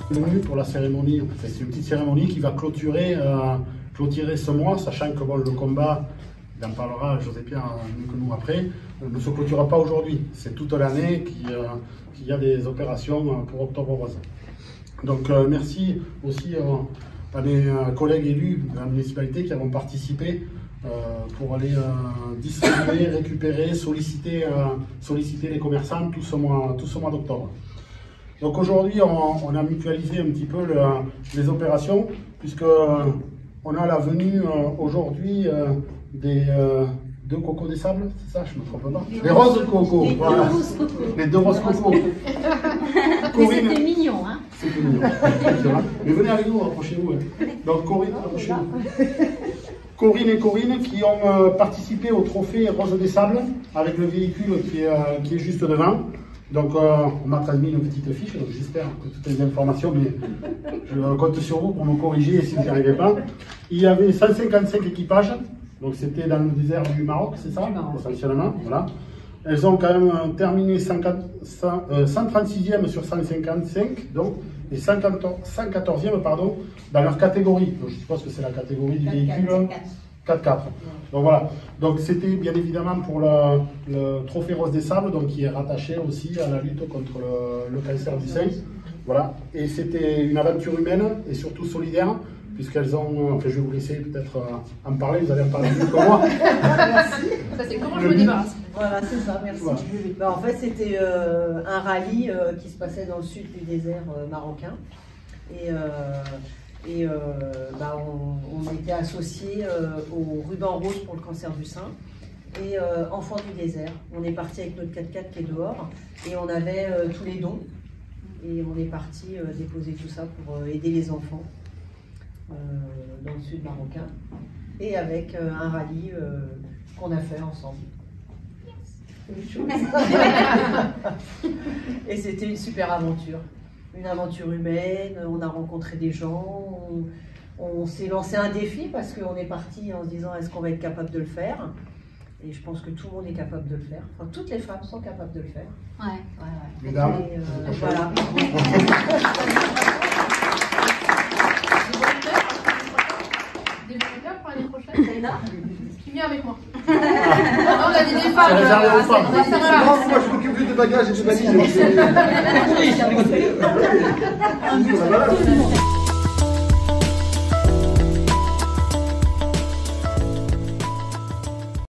Venu pour la cérémonie, c'est une petite cérémonie qui va clôturer ce mois, sachant que bon, le combat, il en parlera José-Pierre mieux que nous après, ne se clôturera pas aujourd'hui. C'est toute l'année qu'il y a des opérations pour Octobre Rose. Donc merci aussi à mes collègues élus de la municipalité qui avons participé pour aller distribuer, récupérer, solliciter les commerçants tout ce mois d'octobre. Donc aujourd'hui, on a mutualisé un petit peu les opérations, puisque on a la venue aujourd'hui des deux cocos des sables, c'est ça, je ne me trompe pas. Les roses coco, voilà. Les deux roses coco. Corinne. C'était mignon, hein. C'était mignon. Mais venez avec nous, approchez-vous. Donc Corinne, approchez-vous. Corinne qui ont participé au trophée Rose des Sables avec le véhicule qui est juste devant. Donc on m'a transmis une petite fiche, donc j'espère que toutes les informations, mais je compte sur vous pour me corriger si vous n'y arrivez pas. Il y avait 155 équipages, donc c'était dans le désert du Maroc, c'est ça, essentiellement, voilà. Elles ont quand même terminé 136e sur 155, donc, et 114e pardon, dans leur catégorie. Donc, je suppose que c'est la catégorie du véhicule 4x4. Donc voilà, donc c'était bien évidemment pour le trophée Rose des Sables, donc qui est rattaché aussi à la lutte contre le cancer du sein. Voilà, et c'était une aventure humaine et surtout solidaire, puisqu'elles ont, enfin je vais vous laisser peut-être en parler, vous allez en parler mieux que moi. Merci. Ça c'est comment je me débarrasse. Voilà, c'est ça, merci. Voilà. Bah, en fait, c'était un rallye qui se passait dans le sud du désert marocain. Et bah, on était associés au ruban rose pour le cancer du sein et enfants du désert. On est parti avec notre 4x4 qui est dehors et on avait tous les dons. Et on est parti déposer tout ça pour aider les enfants dans le sud marocain. Et avec un rallye qu'on a fait ensemble. Et c'était une super aventure. Une aventure humaine, on a rencontré des gens, on s'est lancé un défi parce qu'on est parti en se disant est-ce qu'on va être capable de le faire? Et je pense que tout le monde est capable de le faire. Enfin, toutes les femmes sont capables de le faire. Ouais. Mesdames, voilà. Des volontaires pour l'année prochaine, Zaïda, qui vient avec moi. Non, on a des femmes. C'est réservé aux femmes. Non, moi je m'occupe juste de bagages et de valises.